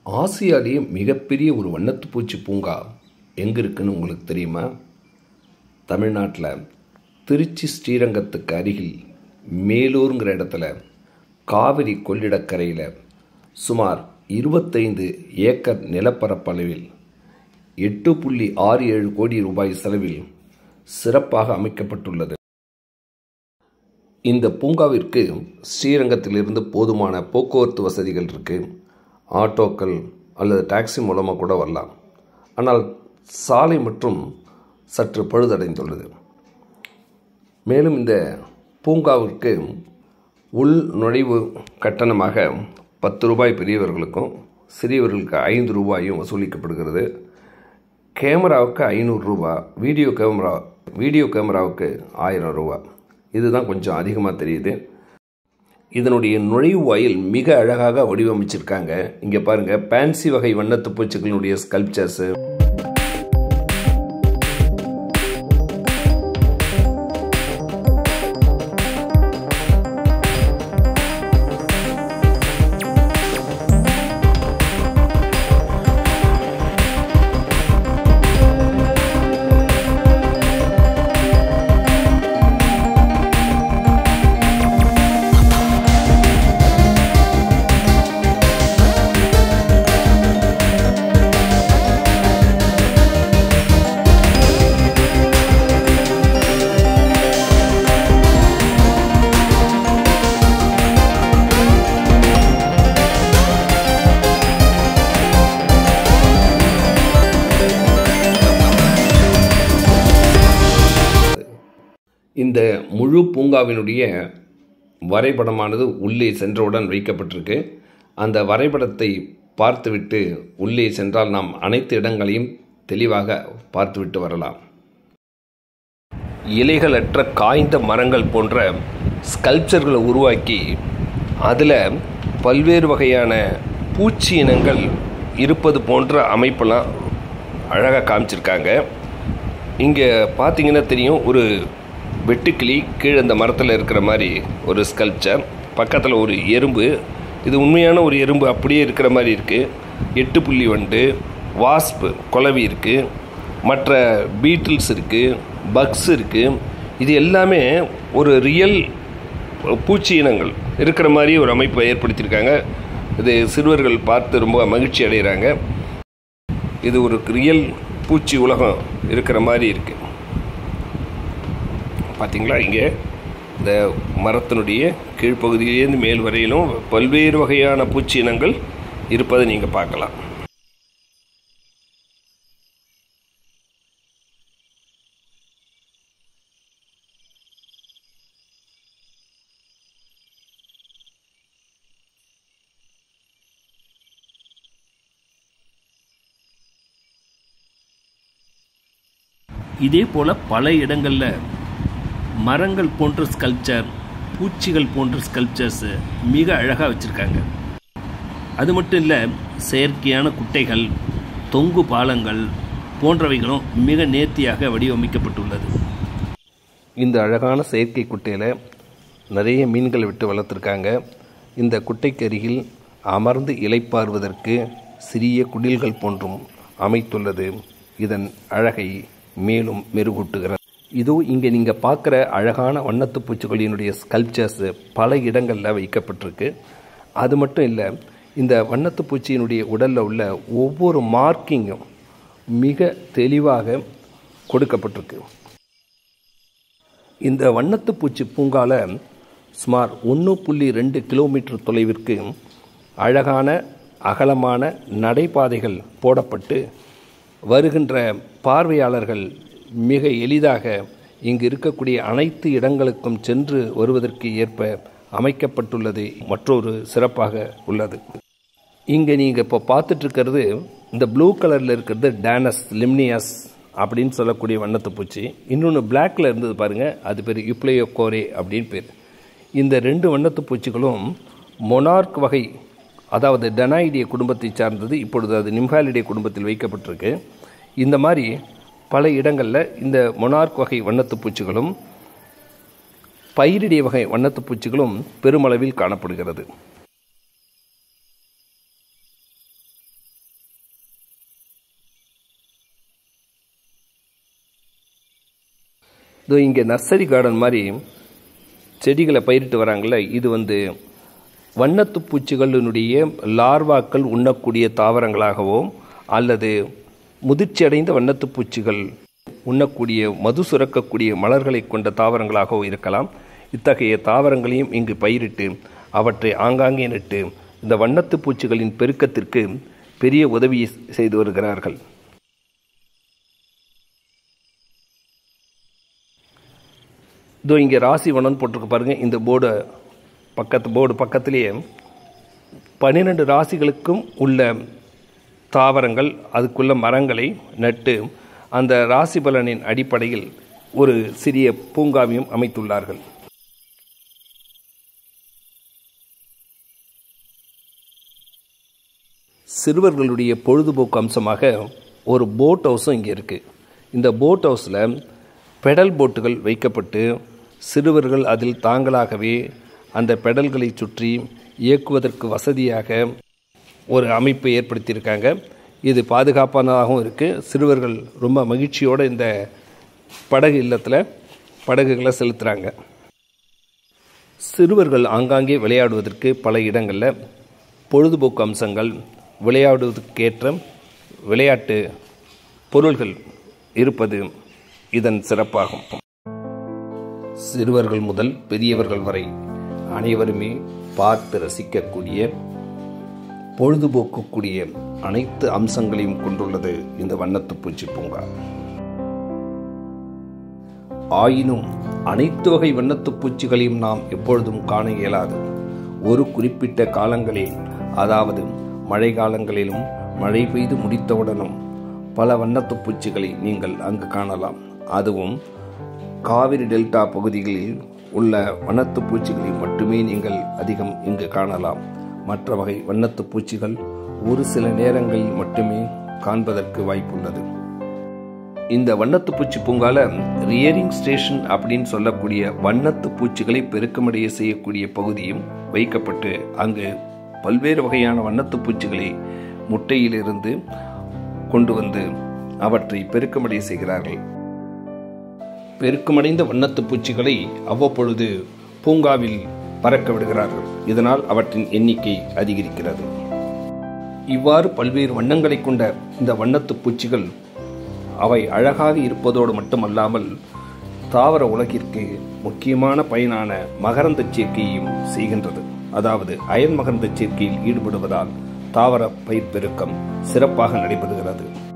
ஆசியாலேயே மிகப்பெரிய ஒரு வண்ணத்துப்பூச்சி பூங்கா எங்கே இருக்குன்னு உங்களுக்கு தெரியுமா? தமிழ்நாட்டில் திருச்சி ஸ்ரீரங்கத்துக்கு அருகில் மேலூருங்கிற இடத்துல காவிரி கொள்ளிடக்கரையில் சுமார் 25 ஏக்கர் நிலப்பரப்பளவில் 8.67 கோடி ரூபாய் செலவில் சிறப்பாக அமைக்கப்பட்டுள்ளது. இந்த பூங்காவிற்கு ஸ்ரீரங்கத்திலிருந்து போதுமான போக்குவரத்து வசதிகள் இருக்குது. ஆட்டோக்கள் அல்லது டாக்ஸி மூலமாக கூட வரலாம். ஆனால் சாலை மற்றும் சற்று பழுதடைந்துள்ளது. மேலும் இந்த பூங்காவிற்கு உள் நுழைவு கட்டணமாக 10 ரூபாய் பெரியவர்களுக்கும் சிறியவர்களுக்கு 5 ரூபாயும் வசூலிக்கப்படுகிறது. கேமராவுக்கு 500 ரூபா, வீடியோ கேமராவுக்கு 1000 ரூபா. இதுதான் கொஞ்சம் அதிகமாக தெரியுது. இதனுடைய நுழைவு வாயில் மிக அழகாக வடிவமைச்சிருக்காங்க. இங்கே பாருங்கள், பேன்சி வகை வண்ணத்து பூச்சிகளினுடைய ஸ்கல்ப்சர்ஸு, இந்த முழு பூங்காவினுடைய வரைபடமானது உள்ளே சென்றவுடன் வைக்கப்பட்டிருக்கு. அந்த வரைபடத்தை பார்த்துவிட்டு உள்ளே சென்றால் நாம் அனைத்து இடங்களையும் தெளிவாக பார்த்துவிட்டு வரலாம். இலைகளற்ற காய்ந்த மரங்கள் போன்ற ஸ்கல்ப்சர்களை உருவாக்கி அதில் பல்வேறு வகையான பூச்சி இனங்கள் இருப்பது போன்ற அமைப்பெல்லாம் அழகாக காமிச்சிருக்காங்க. இங்கே பார்த்தீங்கன்னா தெரியும், ஒரு வெட்டுக்கிளி கீழே இந்த மரத்தில் இருக்கிற மாதிரி ஒரு ஸ்கல்ப்சர், பக்கத்தில் ஒரு எறும்பு, இது உண்மையான ஒரு எறும்பு அப்படியே இருக்கிற மாதிரி இருக்குது. 8 புள்ளி வண்டு, வாஸ்ப் குளவி இருக்குது, மற்ற பீட்டில்ஸ் இருக்குது, பக்ஸ் இருக்குது. இது எல்லாமே ஒரு ரியல் பூச்சி இனங்கள் இருக்கிற மாதிரி ஒரு அமைப்பை ஏற்படுத்தியிருக்காங்க. இது சிறுவர்கள் பார்த்து ரொம்ப மகிழ்ச்சி அடைகிறாங்க. இது ஒரு ரியல் பூச்சி உலகம் இருக்கிற மாதிரி இருக்குது. பார்த்தீங்களா, இங்கே இந்த மரத்தினுடைய கீழ்ப்பகுதியிலேருந்து மேல் வரையிலும் பல்வேறு வகையான பூச்சி இனங்கள் இருப்பதை நீங்கள் பார்க்கலாம். இதே போல் பல இடங்களில் மரங்கள் போன்ற ஸ்கல்ப்சர், பூச்சிகள் போன்ற ஸ்கல்ப்சர்ஸு மிக அழகாக வச்சுருக்காங்க. அது மட்டும் இல்லை, செயற்கையான குட்டைகள், தொங்கு பாலங்கள் போன்றவைகளும் மிக நேர்த்தியாக வடிவமைக்கப்பட்டுள்ளது. இந்த அழகான செயற்கை குட்டையில் நிறைய மீன்களை விட்டு வளர்த்துருக்காங்க. இந்த குட்டைக்கு அருகில் அமர்ந்து இளைப்பாறுவதற்கு சிறிய குடில்கள் போன்றும் அமைத்துள்ளது. இதன் அழகை மேலும் மெருகூட்டுகிறது. இதோ இங்கே நீங்கள் பார்க்குற அழகான வண்ணத்து பூச்சிகளினுடைய ஸ்கல்ப்சர்ஸு பல இடங்களில் வைக்கப்பட்டிருக்கு. அது மட்டும் இல்லை, இந்த வண்ணத்து பூச்சியினுடைய உடலில் உள்ள ஒவ்வொரு மார்க்கிங்கும் மிக தெளிவாக கொடுக்கப்பட்டிருக்கு. இந்த வண்ணத்து பூச்சி பூங்காவில் சுமார் 1.2 கிலோமீட்டர் தொலைவிற்கு அழகான அகலமான நடைபாதைகள் போடப்பட்டு வருகின்ற பார்வையாளர்கள் மிக எளிதாக இங்கு இருக்கக்கூடிய அனைத்து இடங்களுக்கும் சென்று வருவதற்கு ஏற்ப அமைக்கப்பட்டுள்ளது. மற்றொரு சிறப்பாக உள்ளது. இங்கே நீங்கள் இப்போ பார்த்துட்ருக்கிறது, இந்த ப்ளூ கலரில் இருக்கிறது டேனஸ் லிம்னியஸ் அப்படின்னு சொல்லக்கூடிய வண்ணத்து பூச்சி. இன்னொன்று பிளாக்கில் இருந்தது பாருங்கள், அது பேர் யுப்ளேயோகோரே அப்படின்னு பேர். இந்த 2 வண்ணத்து பூச்சிகளும் மொனார்க் வகை, அதாவது டெனாய்டிய குடும்பத்தை சார்ந்தது. இப்பொழுது அது நிம்ஹாலிடே குடும்பத்தில் வைக்கப்பட்டிருக்கு. இந்த மாதிரி பல இடங்களில் இந்த மொனார்க் வகை வண்ணத்து பூச்சிகளும் பைரிடிய வகை வண்ணத்து பூச்சிகளும் பெருமளவில் காணப்படுகிறது. இதோ இங்கே நர்சரி கார்டன் மாதிரி செடிகளை பயிரிட்டு வராங்கள்ல, இது வண்ணத்து பூச்சிகளினுடைய லார்வாக்கள் உண்ணக்கூடிய தாவரங்களாகவோ அல்லது முதிர்ச்சி அடைந்த வண்ணத்து பூச்சிகள் உண்ணக்கூடிய மது சுரக்கக்கூடிய மலர்களை கொண்ட தாவரங்களாகவோ இருக்கலாம். இத்தகைய தாவரங்களையும் இங்கு பயிரிட்டு அவற்றை ஆங்காங்கே நட்டு இந்த வண்ணத்து பூச்சிகளின் பெருக்கத்திற்கு பெரிய உதவி செய்து வருகிறார்கள். இதோ இங்கே ராசி வனம்னு போட்டிருக்கு பாருங்கள். இந்த போர்டு பக்கத்திலேயே 12 ராசிகளுக்கும் உள்ள தாவரங்கள், அதுக்குள்ள மரங்களை நட்டு அந்த ராசி பலனின் அடிப்படையில் ஒரு சிறிய பூங்காவையும் அமைத்துள்ளார்கள். சிறுவர்களுடைய பொழுதுபோக்கு அம்சமாக ஒரு போட் ஹவுஸும் இங்கே இருக்குது. இந்த போட் ஹவுஸில் பெடல் போட்டுகள் வைக்கப்பட்டு சிறுவர்கள் அதில் தாங்களாகவே அந்த பெடல்களை சுற்றி இயக்குவதற்கு வசதியாக ஒரு அமைப்பை ஏற்படுத்தியிருக்காங்க. இது பாதுகாப்பானதாகவும் இருக்குது. சிறுவர்கள் ரொம்ப மகிழ்ச்சியோடு இந்த படகு இல்லத்தில் படகுகளை செலுத்துகிறாங்க. சிறுவர்கள் ஆங்காங்கே விளையாடுவதற்கு பல இடங்களில் பொழுதுபோக்கு அம்சங்கள், விளையாடுவதற்கேற்ற விளையாட்டு பொருள்கள் இருப்பது இதன் சிறப்பாகும். சிறுவர்கள் முதல் பெரியவர்கள் வரை அனைவருமே பார்த்து ரசிக்கக்கூடிய, பொழுதுபோக்கக்கூடிய அனைத்து அம்சங்களையும் கொண்டுள்ளது இந்த வண்ணத்து பூச்சி பூங்கா. ஆயினும் அனைத்து வகை வண்ணத்து பூச்சிகளையும் நாம் எப்பொழுதும் காண இயலாது. ஒரு குறிப்பிட்ட காலங்களில், அதாவது மழை காலங்களிலும் மழை பெய்து முடித்தவுடனும் பல வண்ணத்து பூச்சிகளை நீங்கள் அங்கு காணலாம். அதுவும் காவிரி டெல்டா பகுதிகளில் உள்ள வண்ணத்து பூச்சிகளை மட்டுமே நீங்கள் அதிகம் இங்கு காணலாம். மற்ற வகை வண்ணத்து பூச்சிகள் ஒரு சில நேரங்களில் மட்டுமே காண்பதற்கு வாய்ப்புள்ளது. இந்த வண்ணத்து பூச்சி பூங்கால ரியரிங் ஸ்டேஷன் அப்படின்னு சொல்லக்கூடிய வண்ணத்து பூச்சிகளை பெருக்கமடைய செய்யக்கூடிய பகுதியும் வைக்கப்பட்டு அங்கு பல்வேறு வகையான வண்ணத்து பூச்சிகளை முட்டையிலிருந்து கொண்டு வந்து அவற்றை பெருக்கமடைய செய்கிறார்கள். பெருக்கமடைந்த வண்ணத்து பூச்சிகளை அவ்வப்பொழுது பூங்காவில் பறக்க விடுகிறார்கள். இதனால் அவற்றின் எண்ணிக்கை அதிகரிக்கிறது. இவ்வாறு பல்வேறு வண்ணங்களை கொண்ட இந்த வண்ணத்து பூச்சிகள் அவை அழகாக இருப்பதோடு மட்டுமல்லாமல் தாவர உலகிற்கு முக்கியமான பயனான மகரந்த சேர்க்கையையும் செய்கின்றது. அதாவது அயன் மகரந்த சேர்க்கையில் ஈடுபடுவதால் தாவர பயிர் பெருக்கம் சிறப்பாக நடைபெறுகிறது.